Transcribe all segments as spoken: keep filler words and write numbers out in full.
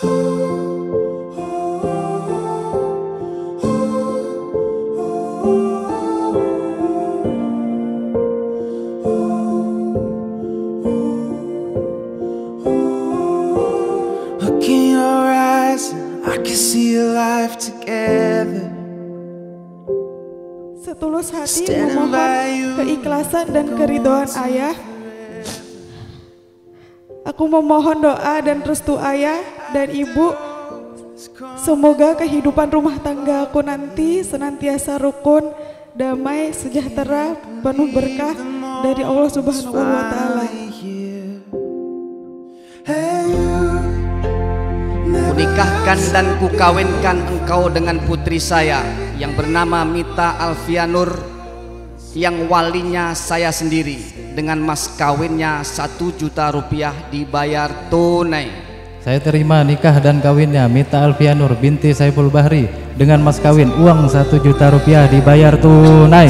Look in your eyes, I can see a life together. Setulus hati memohon keikhlasan dan keridhaan ayah. Aku memohon doa dan restu ayah dan ibu. Semoga kehidupan rumah tangga aku nanti senantiasa rukun, damai, sejahtera, penuh berkah dari Allah Subhanahu wa Ta'ala. Kunikahkan dan kukawinkan engkau dengan putri saya yang bernama Mita Alfianur, yang walinya saya sendiri, dengan mas kawinnya satu juta rupiah dibayar tunai. Saya terima nikah dan kawinnya Mita Alfianur binti Saiful Bahri dengan mas kawin uang satu juta rupiah dibayar tunai.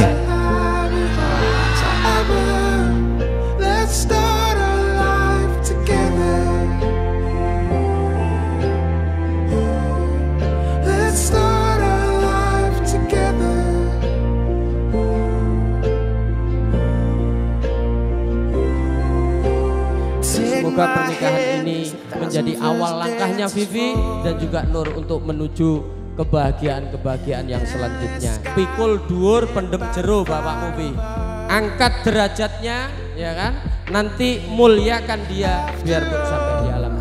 Semoga pernikahan ini menjadi awal langkahnya Vivi dan juga Nur untuk menuju kebahagiaan-kebahagiaan yang selanjutnya. Pikul dhuwur pendem jero Bapak Mufi. Angkat derajatnya, ya kan? Nanti muliakan dia biar sampai di alam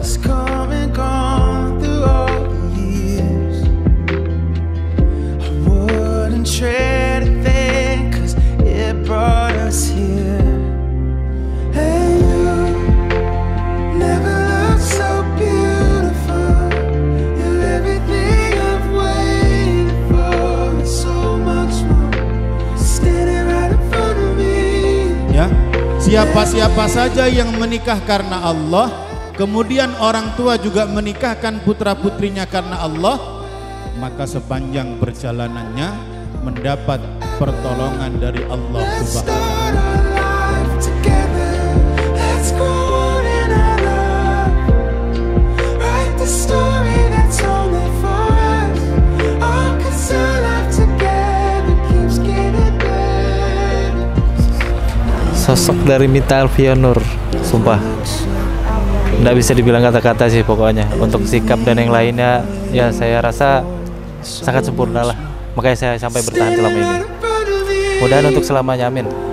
Siapa-siapa saja yang menikah karena Allah, kemudian orang tua juga menikahkan putra-putrinya karena Allah, maka sepanjang perjalanannya mendapat pertolongan dari Allah Subhanahu wa Ta'ala. Sosok dari Mita Alfianur, sumpah nggak bisa dibilang kata-kata sih pokoknya. Untuk sikap dan yang lainnya ya saya rasa sangat sempurna lah, makanya saya sampai bertahan selama ini. Mudahan untuk selamanya, amin.